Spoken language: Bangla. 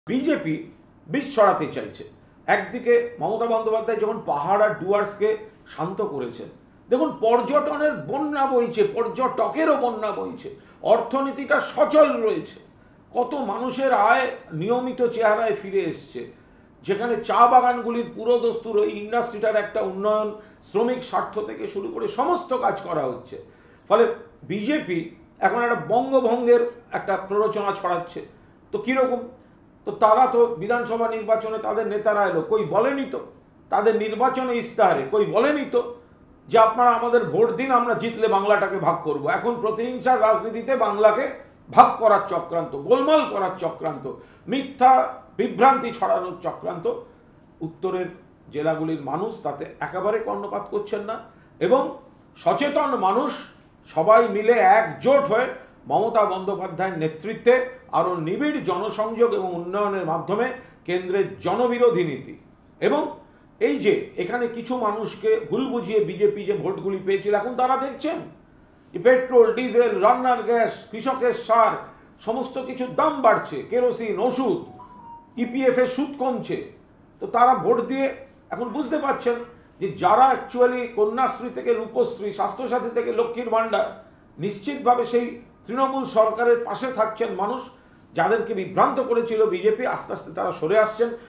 বিজেপি বিষ ছড়াতে চাইছে। একদিকে মমতা বন্দ্যোপাধ্যায় যখন পাহাড় আর ডুয়ার্সকে শান্ত করেছেন, দেখুন পর্যটনের বন্যা বইছে, পর্যটকেরও বন্যা বইছে, অর্থনীতিটা সচল রয়েছে, কত মানুষের আয় নিয়মিত চেহারায় ফিরে এসছে, যেখানে চা বাগানগুলির পুরোদস্তুর ওই ইন্ডাস্ট্রিটার একটা উন্নয়ন, শ্রমিক স্বার্থ থেকে শুরু করে সমস্ত কাজ করা হচ্ছে। ফলে বিজেপি এখন একটা বঙ্গভঙ্গের একটা প্ররোচনা ছড়াচ্ছে। তো কীরকম? তো তারা তো বিধানসভা নির্বাচনে তাদের নেতারা এলো, কই বলেনি তো, তাদের নির্বাচনে ইস্তাহারে কই বলেনি তো যে আপনারা আমাদের ভোট দিন, আমরা জিতলে বাংলাটাকে ভাগ করব। এখন প্রতিহিংসার রাজনীতিতে বাংলাকে ভাগ করার চক্রান্ত, গোলমাল করার চক্রান্ত, মিথ্যা বিভ্রান্তি ছড়ানোর চক্রান্ত। উত্তরের জেলাগুলির মানুষ তাতে একেবারে কর্ণপাত করছেন না, এবং সচেতন মানুষ সবাই মিলে একজোট হয়ে মমতা বন্দ্যোপাধ্যায়ের নেতৃত্বে আরও নিবিড় জনসংযোগ এবং উন্নয়নের মাধ্যমে কেন্দ্রের জনবিরোধী নীতি, এবং এই যে এখানে কিছু মানুষকে ভুল বুঝিয়ে বিজেপি যে ভোটগুলি পেয়েছিল, এখন তারা দেখছেন যে পেট্রোল, ডিজেল, রান্নার গ্যাস, কৃষকের সার, সমস্ত কিছুর দাম বাড়ছে, কেরোসিন, ওষুধ, ইপিএফের সুদ কমছে। তো তারা ভোট দিয়ে এখন বুঝতে পারছেন যে যারা অ্যাকচুয়ালি কন্যাশ্রী থেকে রূপশ্রী, স্বাস্থ্যসাথী থেকে লক্ষ্মীর ভাণ্ডার, নিশ্চিতভাবে সেই তৃণমূল সরকারের পাশে থাকছেন মানুষ, যাদেরকে বিভ্রান্ত করেছিল বিজেপি, আস্তে আস্তে তারা সরে আসছেন।